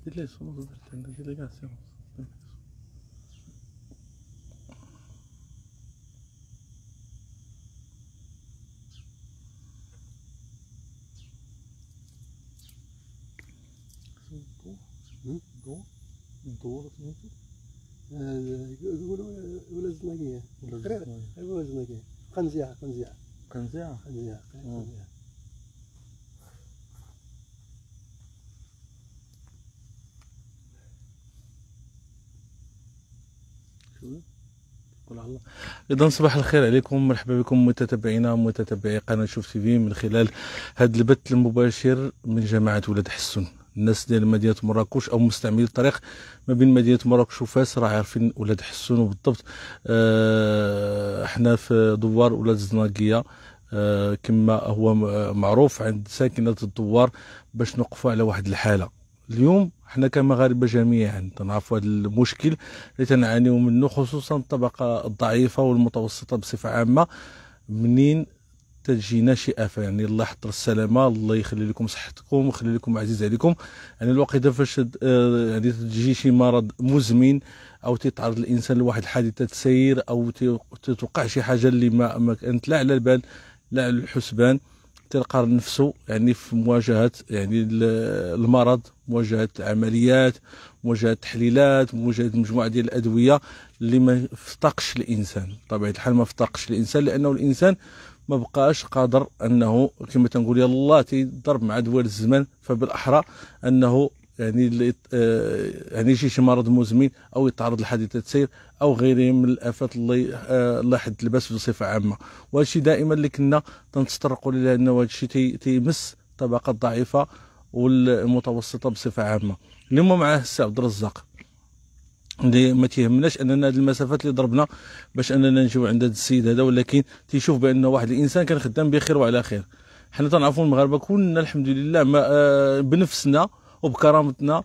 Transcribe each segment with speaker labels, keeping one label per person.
Speaker 1: دير ليه صوت درت عندك دير ليه كاع سيونس. الدور سميتو
Speaker 2: يقولوا ولا زناقيه ولا زناقيه قنزيعه
Speaker 1: قنزيعة. إذا صباح الخير عليكم، مرحبا بكم متتبعينا ومتتبعي قناة شوف تي في من خلال هذا البث المباشر من جماعة ولاد حسون. الناس ديال مدينة مراكش أو مستعملي الطريق ما بين مدينة مراكش وفاس راه عارفين ولاد حسون، وبالضبط حنا في دوار ولاد الزناقية كما هو معروف عند ساكنة الدوار، باش نوقفوا على واحد الحالة. اليوم حنا كمغاربه جميعا تنعرفوا هذا المشكل اللي تنعانيو منه، خصوصا الطبقه الضعيفه والمتوسطه بصفه عامه. منين تجينا شي افه، يعني الله يحضر السلامه، الله يخلي لكم صحتكم ويخلي لكم عزيز عليكم. يعني الوقيته فاش يعني تجي شي مرض مزمن او تتعرض الانسان لواحد حادثه سير او توقع شي حاجه اللي ما كانت لا على البال لا على الحسبان، تلقى نفسه يعني في مواجهة يعني المرض، مواجهة عمليات، مواجهة تحليلات، مواجهة مجموعة ديال الأدوية اللي ما فتقش الإنسان. بطبيعة الحال ما فتقش الإنسان، لأنه الإنسان ما بقاش قادر أنه كما تنقول يلاه تيضرب مع دوال الزمان، فبالأحرى أنه يعني يجي شي مرض مزمن او يتعرض لحادثه سير او غيره من الافات الله يحد الباس بصفه عامه. وهذا الشيء دائما اللي كنا تنتطرقوا ليه، لانه هذا الشيء تيمس الطبقه الضعيفه والمتوسطه بصفه عامه. اليوم معاه السي عبد الرزاق اللي ما تيهمناش اننا هذه المسافات اللي ضربنا باش اننا نجيو عند هذا السيد هذا، ولكن تيشوف بانه واحد الانسان كان خدام بخير وعلى خير. حنا تنعرفوا المغاربه كلنا الحمد لله ما بنفسنا وبكرامتنا،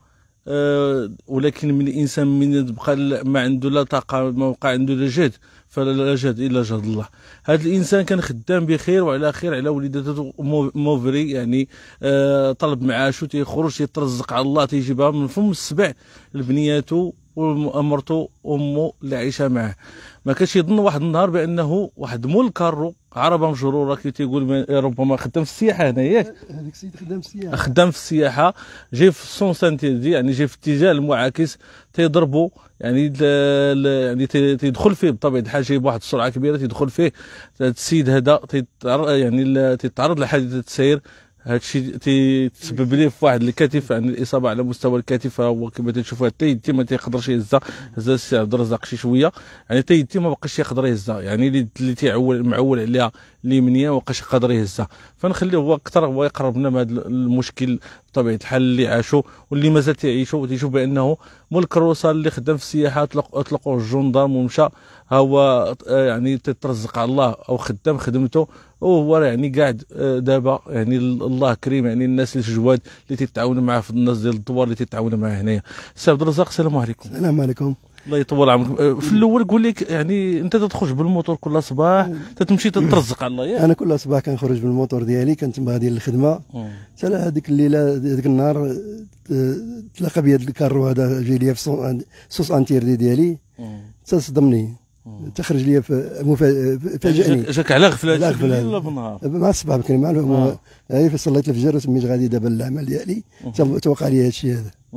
Speaker 1: ولكن من الانسان من بقى ما عنده لا طاقه، ما بقى عنده لا جهد، فلا جهد الا جهد الله. هذا الانسان كان خدام بخير وعلى خير على وليداته موفري، يعني طلب معاشو، تيخرج تيترزق على الله، تيجيبها من فم السبع لبنياته ومرته امه اللي عايشه معاه. ما كانش يظن واحد النهار بانه واحد مول كارو عربه مجروره كي تيقول ربما خدام في السياحه هنا، ياك
Speaker 2: هذاك السيد خدام في السياحه،
Speaker 1: خدام في السياحه، جاي في السونس انتيردي، يعني جاي في الاتجاه المعاكس، تيضربوا يعني يعني تيدخل فيه بطبيعه الحال، جاي بواحد السرعه كبيره تيدخل فيه السيد هذا، يعني تيتعرض لحادثه سير. هذا الشيء تسبب ليه في واحد الكتف، يعني الاصابه على مستوى الكتف، هو كما تشوفوا حتى يدي ما تيقدرش يهزها. هزا السي عبد الرزاق شي شويه، يعني حتى يدي ما بقاش يقدر يهزها، يعني اللي معول عليها اليمنيه ما بقاش يقدر يهزها. فنخليه هو اكثر هو يقرب لنا من هذا المشكل بطبيعه الحال اللي عاشوا واللي مازال تيعيشوا. وتيشوف بانه مول الكروسه اللي خدام في السياحه اطلقوه الجندارم ومشى، هو يعني تترزق على الله او خدام خدمته، وهو يعني قاعد دابا يعني الله كريم، يعني الناس الجواد اللي تتعاونوا معاه في الناس ديال الدوار اللي تتعاونوا معاه هنايا. السي عبد الرزاق السلام عليكم.
Speaker 2: السلام عليكم.
Speaker 1: الله يطول عمرك. في الاول قول لك، يعني انت تخرج بالموتور كل صباح تتمشي تترزق على الله، ياك؟
Speaker 2: انا كل صباح كنخرج بالموتور ديالي، كنت غادي للخدمه. حتى هذيك الليله هذاك النهار تلاقى بيا الكارو هذا جاي ليا في سوس انتيردي ديالي، تصدمني، تخرج لي فاجئني.
Speaker 1: جاك على غفله بالليل ولا بالنهار؟
Speaker 2: مع الصباح بكري مع هاي صليت الفجر وسميت غادي دابا للعمل ديالي، توقع لي هذا الشيء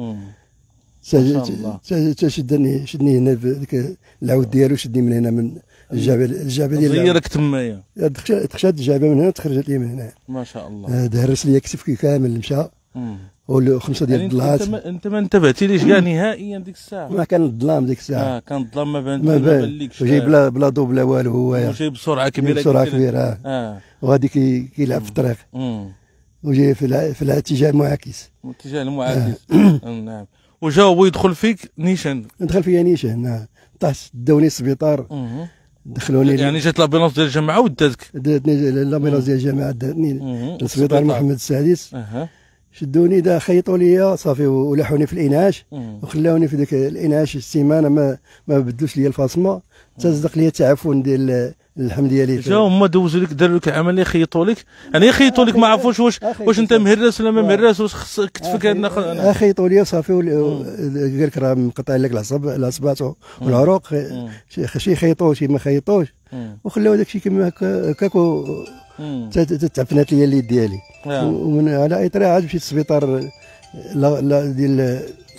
Speaker 2: هذا. شدني هنا في ذاك العود ديالو، شدني من هنا من الجعبه ديال
Speaker 1: زيرك تمايا،
Speaker 2: دخلت الجعبه من هنا تخرجت لي من هنا
Speaker 1: ما شاء الله.
Speaker 2: دهرس لي كتفي كامل مشى، وخمسه ديال الضلعات.
Speaker 1: انت ما انتبهتيليش كاع نهائيا ديك الساعه؟
Speaker 2: ما كان الظلام ديك الساعه،
Speaker 1: كان الظلام، ما بانلكش،
Speaker 2: وجاي بلا ضو بلا والو، هو
Speaker 1: جاي بسرعه كبيره،
Speaker 2: بسرعه كبيره، وغادي كيلعب في الطريق، وجاي في الاتجاه المعاكس،
Speaker 1: الاتجاه المعاكس. نعم. وجا هو يدخل فيك نيشان؟
Speaker 2: دخل فيا نيشان، نعم. طاح داوني السبيطار، دخلوني،
Speaker 1: يعني جات لابيلونس ديال الجامعه وداتك؟
Speaker 2: داتني لابيلونس ديال الجامعه، داتني للسبيطار محمد السادس. شدوني خيطوا لي صافي ولحوني في الانعاش، وخلاوني في ذاك الانعاش السيمانه، ما بدلوش لي الفاصمه، تصدق لي التعفن ديال اللحم ديالي
Speaker 1: جاو هما دوزوا لك داروا لك عمليه خيطوا لك يعني خيطوا لك ما عرفوش واش انت مهرس ولا ما مهرس واش خص كتفك هاد ناخذ
Speaker 2: خيطوا لي وصافي قال لك راه مقطع لك العصبات والعروق شي خيطوا شي ما خيطوش وخلاو داكشي كما هكاك تعفنات لي اليد ديالي ومن على اطار عاد مشيت للسبيطار لا ديال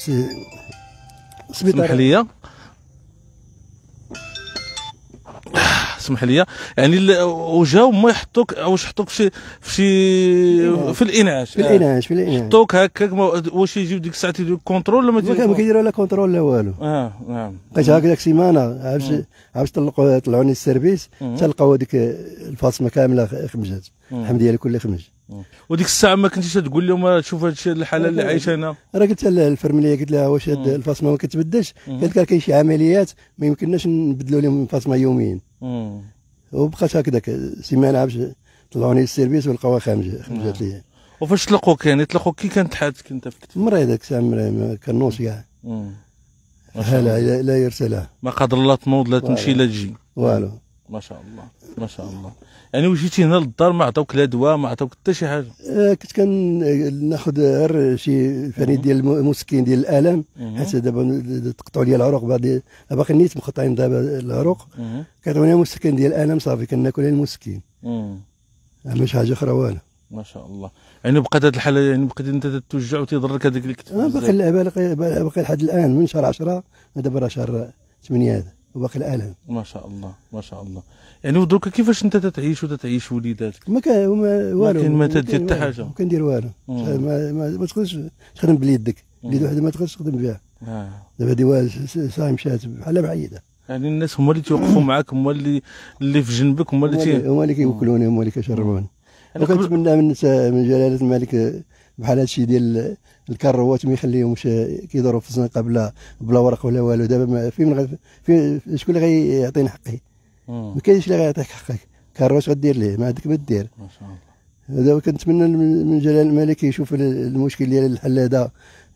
Speaker 1: اسمح لي اسمح لي يعني وجاو هما يحطوك واش حطوك في الانعاش
Speaker 2: في الانعاش
Speaker 1: حطوك هكاك واش يجيو ديك الساعه يديروا كونترول ولا
Speaker 2: ما كيديروا لا كونترول لا والو
Speaker 1: نعم
Speaker 2: بقيت هكذاك سيمانه عاوش طلعوني السيرفيس تلقاو هذيك الفاطمه كامله خمجات اللحم ديالي كله خمج
Speaker 1: وديك الساعه ما كنتيش تقول لهم شوف هذا الشيء الحاله اللي عايشه انا
Speaker 2: راه قلت لها الفرمليه قلت لها واش هاد الفاطمه ما كتبدلش قالت لك كاين شي عمليات ما يمكنناش نبدلوا لهم الفاطمه يوميا وبقات هكذاك سيمانه عاوش طلعوني للسيرفيس ولقاوها خمجات ليا
Speaker 1: وفاش طلقوك يعني طلقوك كي كانت حالتك انت في كتفك
Speaker 2: مريض داك الساعه ما كنوص كاع هلا لا يرسلها
Speaker 1: ما قدر الله تنوض لا تمشي لا تجي
Speaker 2: والو
Speaker 1: ما شاء الله ما شاء الله يعني وجيتي هنا للدار ما عطاوك لا دواء ما عطاوك حتى شي حاجه
Speaker 2: كنت كناخذ غير شي فريد ديال المسكين ديال الالم حتى دابا تقطعوا لي العروق باقي نيت مقطعين دابا العروق كيعطوني مسكين ديال الالم صافي كناكل المسكين ما شي حاجه اخرى والو
Speaker 1: ما شاء الله يعني بقات هذه الحاله يعني بقيت انت تتوجع وتضرك هذاك الكتف
Speaker 2: باقي لحد الان من شهر 10 دابا راه شهر 8 هذا وباقي الالم
Speaker 1: ما شاء الله ما شاء الله يعني ودروك كيفاش انت تتعيش وليداتك
Speaker 2: ما كان والو
Speaker 1: ما تدير حتى حاجه
Speaker 2: ما كندير والو ما تقدرش تخدم بيدك اليد وحده ما تقدرش تخدم بها دابا هذه صاي مشات بحال بعيده
Speaker 1: يعني الناس هما اللي توقفوا معاك هما اللي في جنبك هما
Speaker 2: اللي كيوكلوني هما اللي كيشربوني وكنتمنى من جلاله الملك بحال هادشي ديال الكروات ما يخليهمش كيدوروا في الزنقه بلا ورق ولا والو دابا فين شكون اللي غيعطيني حقي ما كاينش اللي غيعطيك حقك كروات غدير ليه ما عندك ما دير
Speaker 1: ما شاء الله
Speaker 2: دابا كنتمنى من جلاله الملك يشوف المشكل ديال الحل هذا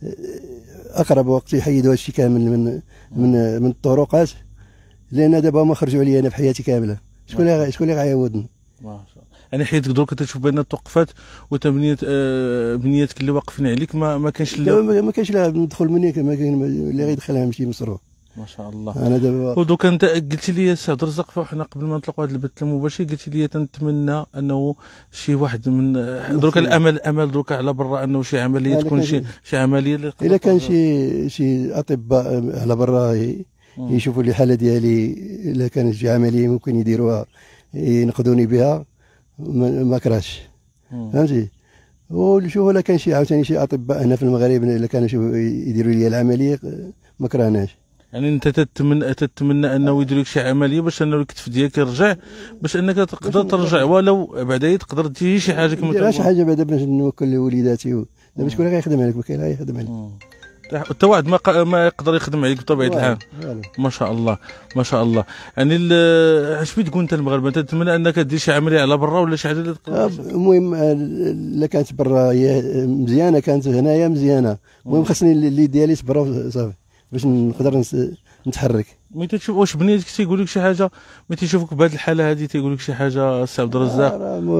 Speaker 2: اقرب وقت يحيدوا هادشي كامل من الطرقات لان دابا هما خرجوا عليا انا في حياتي كامله شكون اللي غيعوضني
Speaker 1: ما شاء الله يعني حيت دروك تشوف بان التوقفات وتمنيات بنياتك اللي واقفين عليك ما كانش
Speaker 2: ما كانش لا ندخل مني ما كاين اللي غيدخلها ماشي مصروف
Speaker 1: ما شاء الله
Speaker 2: انا دابا
Speaker 1: ودوك انت قلت لي سي عبد الرزاق فاحنا قبل ما نطلقوا هذا البث المباشر قلت لي تنتمنى انه شي واحد من دروك الامل دروك على برا انه شي عمليه تكون شي عمليه
Speaker 2: الا كان شي اطباء على برا يشوفوا لي الحاله ديالي الا كانت شي عمليه ممكن يديروها ينقذوني بها ما كرهتش فهمتي ونشوفوا الا كان شي عاوتاني شي اطباء هنا في المغرب الا كانوا يديروا لي العمليه ما كرهناش
Speaker 1: يعني انت تتمنى انه يدير لك شي عمليه باش انه الكتف ديالك يرجع باش انك تقدر ترجع ولو بعدا تقدر تجي شي حاجه كما
Speaker 2: شي حاجه بعدا باش نوكل لوليداتي دابا شكون اللي غيخدم عليك ما كاين اللي غيخدم عليك
Speaker 1: حتى واحد ما يقدر يخدم عليك بطبيعه الحال ما شاء الله ما شاء الله يعني اش بغيت تقول انت المغاربه تتمنى انك دير شي عمليه على برا ولا شي حاجه
Speaker 2: المهم الا كانت برا هي مزيانه كانت هنايا مزيانه المهم خاصني اللي ديالي تبرا صافي باش نقدر نتحرك
Speaker 1: ملي تشوف واش بنيتك تيقول لك شي حاجه ملي تيشوفك بهذه الحاله هذه تيقول لك شي حاجه السي عبد الرزاق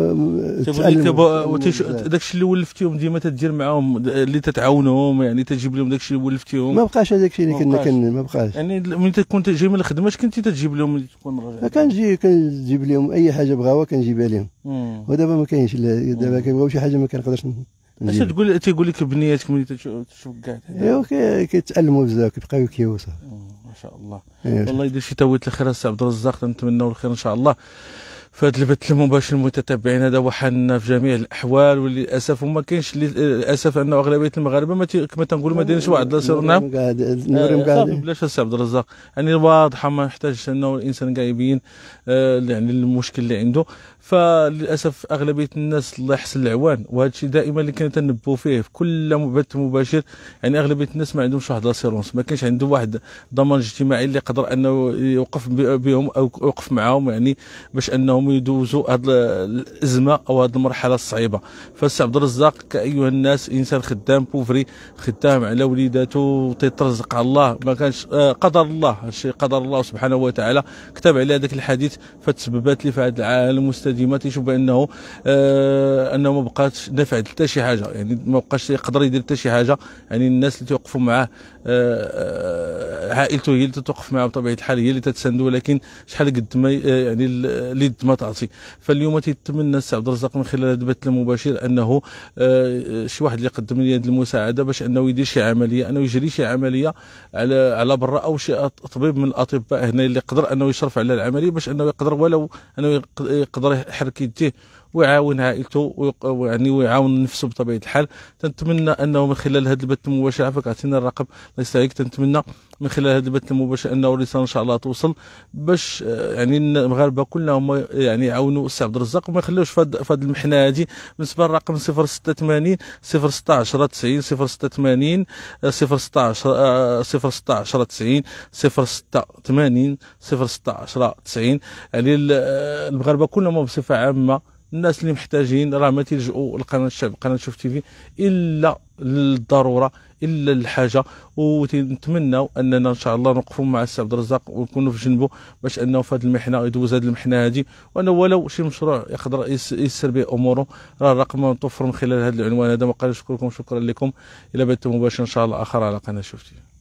Speaker 1: تيقول لك داكشي اللي ولفتيهم ديما تدير معاهم اللي تتعاونهم يعني تجيب لهم داكشي اللي ولفتيهم
Speaker 2: ما بقاش هذاك الشيء اللي كنا ما بقاش
Speaker 1: يعني ملي تكون جاي من الخدمه اش كنتي تجيب لهم ملي تكون راجع
Speaker 2: كنجيب لهم اي حاجه بغاوها كنجيبها لهم ودابا ما كاينش دابا كيبغيو شي حاجه ما كنقدرش
Speaker 1: اش تيقول لك بنياتك ملي تشوف كاع
Speaker 2: ايوا كيتعلموا بزاف كيبقاو كيوصل
Speaker 1: ما شاء الله والله يدير شي تويت الخير السي عبد الرزاق نتمنوا الخير ان شاء الله في هذا البث المباشر المتتبعين هذا وحالنا في جميع الاحوال وللاسف وما كاينش للاسف انه اغلبيه المغاربه كما تنقولوا ما دايرينش واحد نعم صافي بلاش السي عبد الرزاق يعني واضحه ما يحتاجش انه الانسان كاع يبين يعني المشكل اللي عنده فللاسف اغلبيه الناس الله يحسن العوان، وهذا الشيء دائما اللي كنتنبهوا فيه في كل بث مباشر. يعني اغلبيه الناس ما عندهمش واحد لاسيرونس، ما كاينش عنده واحد ضمان اجتماعي اللي يقدر انه يوقف بهم او يوقف معهم، يعني باش انهم يدوزوا هذه الازمه او هذه المرحله الصعيبه. فالسي عبد الرزاق كايها الناس انسان خدام بوفري، خدام على وليداته، تيترزق على الله، ما كانش قدر الله، هادشي قدر الله سبحانه وتعالى، كتب عليه هذاك الحديث فتسببات لي في هذا العالم مستديمه. تيشوف بانه انه ما بقاش نافع حتى شي حاجه، يعني ما بقاش يقدر يدير حتى شي حاجه. يعني الناس اللي توقفوا معاه عائلته هي اللي تتوقف معاه بطبيعه الحال، هي اللي تتساندو، ولكن شحال قد ما يعني اليد ما تعطي. فاليوم تيتمنى السي عبد الرزاق من خلال هذا البث المباشر انه شي واحد اللي يقدم لي هذه المساعده باش انه يدير شي عمليه، انه يجري شي عمليه على برا، او شي طبيب من الاطباء هنا اللي يقدر انه يشرف على العمليه باش انه يقدر ولو انه يقدر يحرك يديه ويعاون عائلته ويعني ويعاون نفسه بطبيعه الحال. تنتمنى انه من خلال هذا البث المباشر، عافاك عطينا الرقم الله يسعدك، تنتمنى من خلال هذا البث المباشر انه الرساله ان شاء الله توصل، باش يعني المغاربه كلهم يعني يعاونوا السي عبد الرزاق وما يخليوش في هذه المحنه هذه. بالنسبه للرقم 086 016 90 086 016 016 90 086 016 90. يعني المغاربه كلهم بصفه عامه، الناس اللي محتاجين راه ما تلجؤوا لقناه الشعب، قناه شوف تيفي، الا للضروره، الا للحاجه. ونتمنوا اننا ان شاء الله نوقفوا مع السي عبد الرزاق ونكونوا في جنبه باش انه في هذه المحنه يدوز هذه المحنه هذه، وانه ولو شي مشروع يقدر يسر به اموره. راه الرقم متوفر من خلال هذا العنوان هذا. ما قال نشكركم، شكرا لكم، الى بث مباشر ان شاء الله اخر على قناه شوف تيفي.